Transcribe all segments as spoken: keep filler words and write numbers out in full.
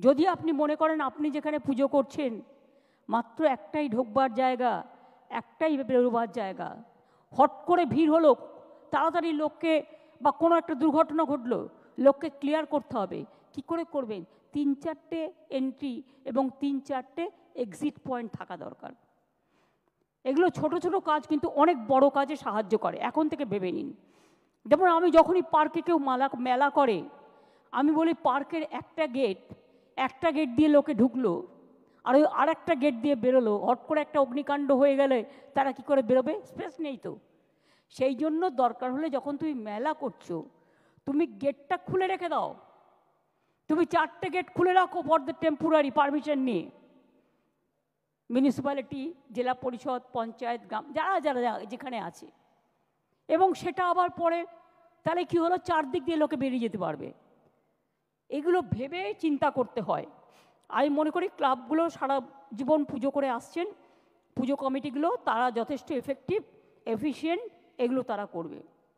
যদি আপনি মনে করেন আপনি যেখানে পুজো করছেন মাত্র একটাই ঢোকবার জায়গা, একটাই বেরোবার জায়গা, হট করে ভিড় হলো, তাড়াতাড়ি লোককে বা কোনো একটা দুর্ঘটনা ঘটলো, লোককে ক্লিয়ার করতে হবে। কি করে করবেন? তিন চারটে এন্ট্রি এবং তিন চারটে এক্সিট পয়েন্ট থাকা দরকার। এগুলো ছোট ছোট কাজ কিন্তু অনেক বড় কাজে সাহায্য করে, এখন থেকে ভেবে নিন। যেমন আমি যখনই পার্কে কেউ মালা মেলা করে, আমি বলি পার্কের একটা গেট, একটা গেট দিয়ে লোকে ঢুকলো আর ওই আর একটা গেট দিয়ে বেরোলো, হট করে একটা অগ্নিকাণ্ড হয়ে গেলে তারা কি করে বেরোবে? স্পেস নেই তো। সেই জন্য দরকার হলে যখন তুমি মেলা করছো, তুমি গেটটা খুলে রেখে দাও। তুমি চারটে গেট খুলে রাখো ফর দ্য টেম্পোরারি পারমিশন নিয়ে। মিউনিসিপ্যালিটি, জেলা পরিষদ, পঞ্চায়েত, গ্রাম, যারা যারা যেখানে আছে, এবং সেটা আবার পরে তাহলে কি হলো, চারদিক দিয়ে লোকে বেরিয়ে যেতে পারবে। এগুলো ভেবে চিন্তা করতে হয়। আমি মনে করি ক্লাবগুলো সারা জীবন পুজো করে আসছেন, পুজো কমিটিগুলো তারা যথেষ্ট এফেক্টিভ, এফিশিয়েন্ট, এগুলো তারা করবে।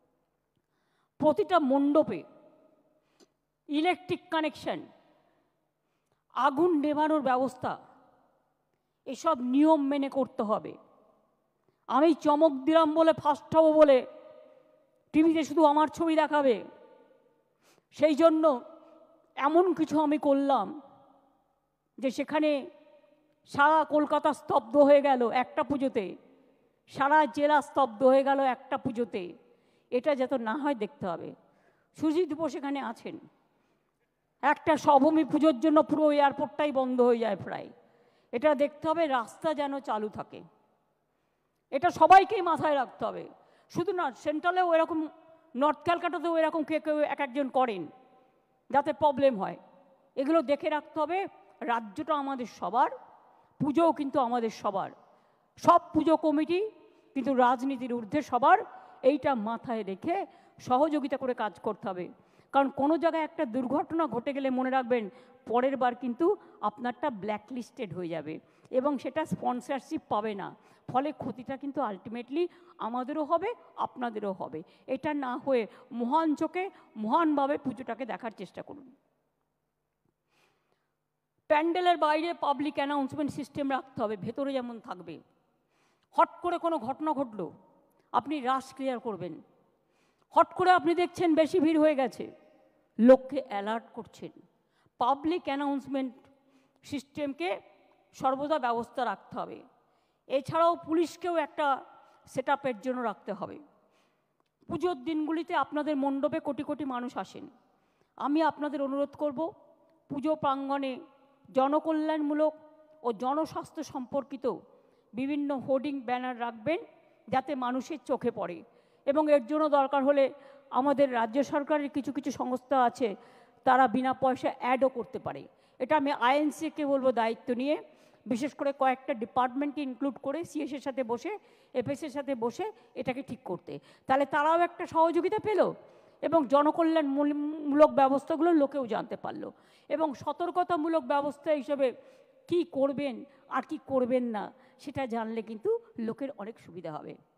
প্রতিটা মণ্ডপে ইলেকট্রিক কানেকশন, আগুন নেভানোর ব্যবস্থা, এসব নিয়ম মেনে করতে হবে। আমি চমক দিলাম বলে, ফার্স্ট হব বলে টিভিতে শুধু আমার ছবি দেখাবে, সেই জন্য এমন কিছু আমি করলাম যে সেখানে সারা কলকাতা স্তব্ধ হয়ে গেল একটা পুজোতে, সারা জেলা স্তব্ধ হয়ে গেল একটা পুজোতে। এটা যাতে না হয় দেখতে হবে। সুজিত বোস এখানে আছেন, একটা সভূমি পুজোর জন্য পুরো এয়ারপোর্টটাই বন্ধ হয়ে যায় প্রায়। এটা দেখতে হবে রাস্তা যেন চালু থাকে, এটা সবাইকেই মাথায় রাখতে হবে। শুধু না, সেন্ট্রালেও এরকম, নর্থ ক্যালকাটাতেও এরকম কে কেউ এক একজন করেন যাতে প্রবলেম হয়। এগুলো দেখে রাখতে হবে। রাজ্যটা আমাদের সবার, পুজোও কিন্তু আমাদের সবার, সব পুজো কমিটি কিন্তু রাজনীতির ঊর্ধ্বে সবার। এইটা মাথায় রেখে সহযোগিতা করে কাজ করতে হবে। কারণ কোনো জায়গায় একটা দুর্ঘটনা ঘটে গেলে মনে রাখবেন পরের বার কিন্তু আপনারটা ব্ল্যাকলিস্টেড হয়ে যাবে এবং সেটা স্পন্সরশিপ পাবে না। ফলে ক্ষতিটা কিন্তু আলটিমেটলি আমাদেরও হবে, আপনাদেরও হবে। এটা না হয়ে মহান চোখে মহানভাবে পুজোটাকে দেখার চেষ্টা করুন। প্যান্ডেলের বাইরে পাবলিক অ্যানাউন্সমেন্ট সিস্টেম রাখতে হবে, ভেতরে যেমন থাকবে। হট করে কোনো ঘটনা ঘটলো, আপনি রাশ ক্লিয়ার করবেন। হট করে আপনি দেখছেন বেশি ভিড় হয়ে গেছে, লোককে অ্যালার্ট করছেন। পাবলিক অ্যানাউন্সমেন্ট সিস্টেমকে সর্বদা ব্যবস্থা রাখতে হবে। এছাড়াও পুলিশকেও একটা সেট আপের জন্য রাখতে হবে। পুজোর দিনগুলিতে আপনাদের মণ্ডপে কোটি কোটি মানুষ আসেন। আমি আপনাদের অনুরোধ করব, পুজো প্রাঙ্গণে জনকল্যাণমূলক ও জনস্বাস্থ্য সম্পর্কিত বিভিন্ন হোর্ডিং ব্যানার রাখবেন যাতে মানুষের চোখে পড়ে। এবং এর জন্য দরকার হলে আমাদের রাজ্য সরকারের কিছু কিছু সংস্থা আছে, তারা বিনা পয়সা অ্যাডও করতে পারে। এটা আমি আইএনসিকে বলবো দায়িত্ব নিয়ে, বিশেষ করে কয়েকটা ডিপার্টমেন্টকে ইনক্লুড করে সিএসের সাথে বসে, এফএসের সাথে বসে এটাকে ঠিক করতে। তাহলে তারাও একটা সহযোগিতা পেল এবং জনকল্যাণমূলক ব্যবস্থাগুলো লোকেও জানতে পারলো। এবং সতর্কতামূলক ব্যবস্থা হিসেবে কি করবেন আর কি করবেন না সেটা জানলে কিন্তু লোকের অনেক সুবিধা হবে।